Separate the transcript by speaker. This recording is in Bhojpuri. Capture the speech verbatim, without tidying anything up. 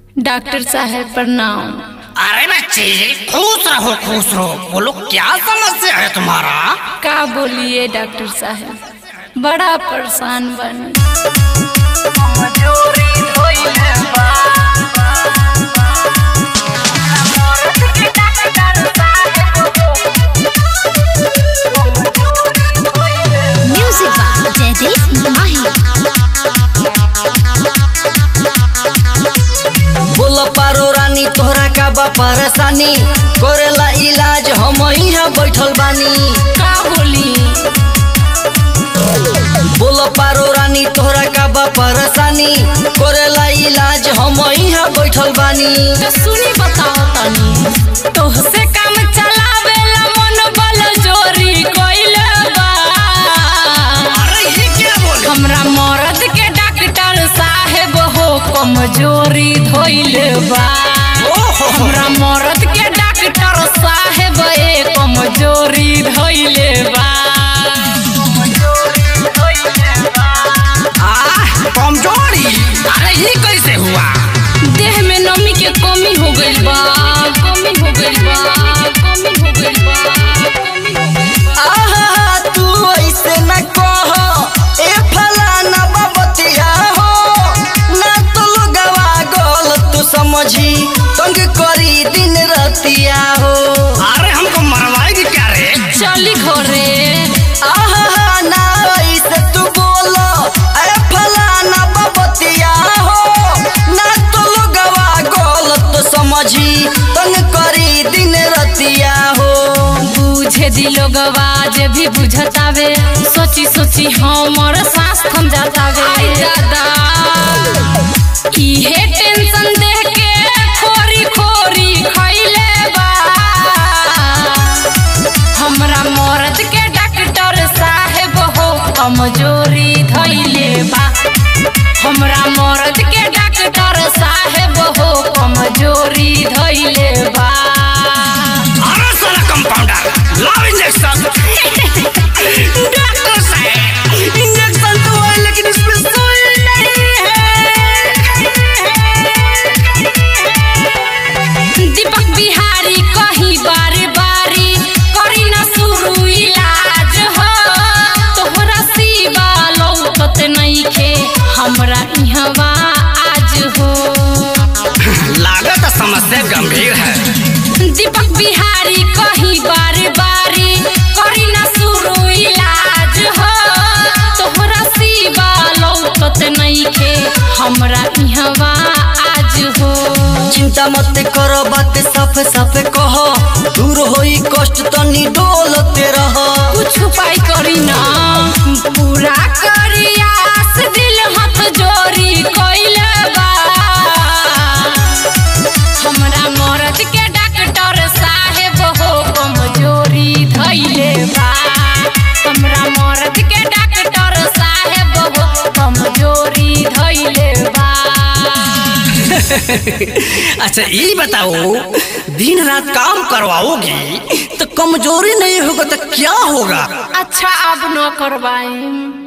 Speaker 1: डॉक्टर साहब प्रणाम।
Speaker 2: अरे बच्चे खुश रहो खुश रहो, बोलो क्या समस्या है तुम्हारा?
Speaker 1: का बोलिए डॉक्टर साहब, बड़ा परेशान बनी।
Speaker 3: बोला पारो रानी तोहरा का बा परेशानी, करेला इलाज हम यहाँ बैठल बानी।
Speaker 1: का बोली?
Speaker 3: बोला पारो रानी तोहरा का बा परेशानी, करेला इलाज हम यहाँ बैठल बानी।
Speaker 1: तो सुनी बताओ तनी, तोहसे काम चलावेला मन बल जोरी कोइले बा।
Speaker 2: अरे ये क्या बोले?
Speaker 1: हमरा मर्द के डॉक्टर साहेब हो कमजोरी धोइले बा। हमरा मर्द के डॉक्टर साहेब ए कमजोरी धोइले बा।
Speaker 2: कमजोरी? अरे ये कैसे हुआ?
Speaker 1: देह में नमी के कमी हो गइल बा, कमी हो गइल बा, कमी हो गइल बा, कमी हो गइल बा।
Speaker 3: आहा तू ऐसे न कहो, ए फलाना बबतिया हो, ना तो लोगवा गोल तू समझी, तंग करी दिन रतिया हो।
Speaker 2: अरे हमको मरवाएगी क्या रे?
Speaker 1: चली घरे।
Speaker 3: आहा ना ऐसे तू बोलो, ए फलाना बबतिया हो, ना तो लोगवा गोल तू समझी, तंग करी दिन रतिया हो।
Speaker 1: बुझे दिलोगवा जे भी बुझतावे, सोची सोची हमर सांस थम जातावे। आई दादा इहे टेंशन देख के खोरी खोरी खइले बा। हमरा मर्द के डॉक्टर साहेब हो कमजोरी धइले बा। हमरा मर्द के डॉक्टर साहेब हो कमजोरी धइले बा।
Speaker 2: अरे साला कंपाउंडर, लाओ इंजेक्शन। डॉक्टर साहब इंजेक्शन तो है लेकिन इसमें सुई नहीं है।
Speaker 1: दीपक बिहारी कहीं बारी बारी करी ना शुरू इलाज हो। तोहरा सिवा लौकत नइखे हमरा इहवा आज हो।
Speaker 2: लागत समस्या गंभीर है।
Speaker 1: दीपक बिहारी कहीं बारी बारी करी ना शुरू इलाज हो। तोहरा सिवा लौकत नइखे हमरा इहवा आज हो।
Speaker 3: चिंता मत करो, बात साफ साफ कहो, दूर होई कष्ट तनी डोलते रहो।
Speaker 1: कुछ उपाय करी ना, पूरा करी आस दिल हाथ जोरी कोइले बा। हमरा मर्द के डॉक्टर साहेब हो कमजोरी धइले बा। हमरा मर्द के डॉक्टर साहेब हो कमजोरी धइले बा।
Speaker 2: अच्छा ये बताओ, दिन रात काम करवाओगी तो कमजोरी नहीं होगा तो क्या होगा?
Speaker 1: अच्छा अब न करवाएं।